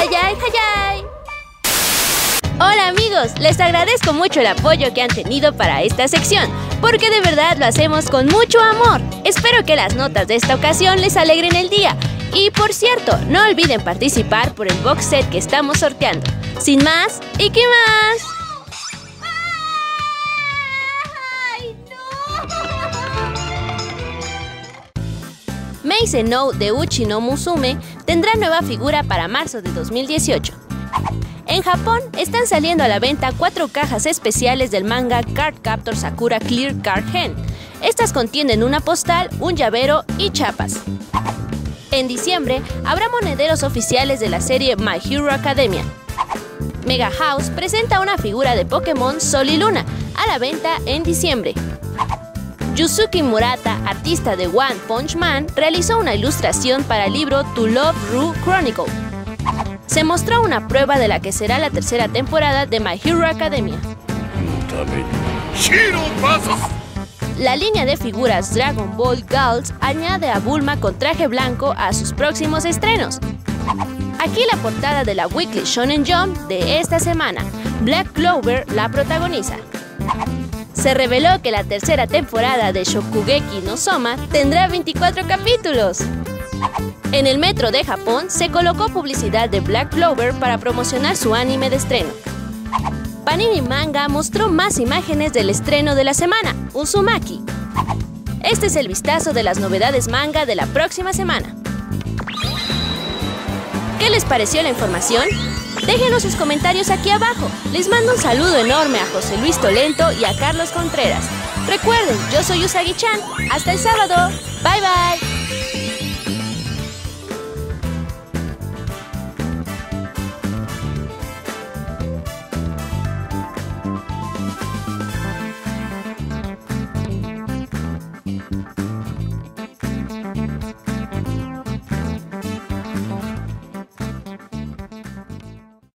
¡Hayay, hayay! Hola amigos, les agradezco mucho el apoyo que han tenido para esta sección, porque de verdad lo hacemos con mucho amor. Espero que las notas de esta ocasión les alegren el día. Y por cierto, no olviden participar por el box set que estamos sorteando. Sin más, ¿y qué más? ¡Ay, no! Meisei no de Uchi no Musume tendrá nueva figura para marzo de 2018. En Japón están saliendo a la venta 4 cajas especiales del manga Cardcaptor Sakura Clear Card Gen. Estas contienen una postal, un llavero y chapas. En diciembre habrá monederos oficiales de la serie My Hero Academia. Mega House presenta una figura de Pokémon Sol y Luna a la venta en diciembre. Yusuke Murata, artista de One Punch Man, realizó una ilustración para el libro To Love Ru Chronicle. Se mostró una prueba de la que será la tercera temporada de My Hero Academia. La línea de figuras Dragon Ball Girls añade a Bulma con traje blanco a sus próximos estrenos. Aquí la portada de la Weekly Shonen Jump de esta semana. Black Clover la protagoniza. Se reveló que la tercera temporada de Shokugeki no Soma tendrá 24 capítulos. En el metro de Japón se colocó publicidad de Black Clover para promocionar su anime de estreno. Panini Manga mostró más imágenes del estreno de la semana, Uzumaki. Este es el vistazo de las novedades manga de la próxima semana. ¿Qué les pareció la información? Déjenos sus comentarios aquí abajo. Les mando un saludo enorme a José Luis Tolento y a Carlos Contreras. Recuerden, yo soy Usagi-chan. Hasta el sábado. Bye bye.